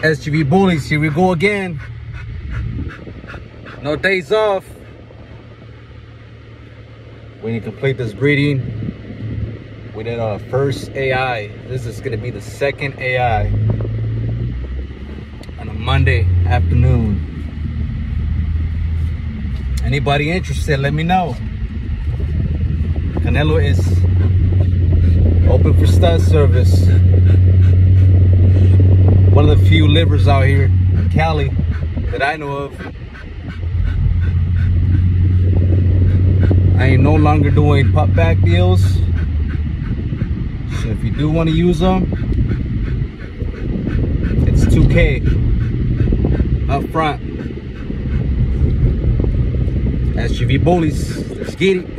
SUV bullies, here we go again. No days off. We need to complete this breeding. We did our first AI. This is gonna be the second AI on a Monday afternoon. Anybody interested, let me know. Canelo is open for stud service. One of the few livers out here in Cali that I know of. I am no longer doing pop back deals. So if you do want to use them, it's $2K up front. SUV bullies, let's get it.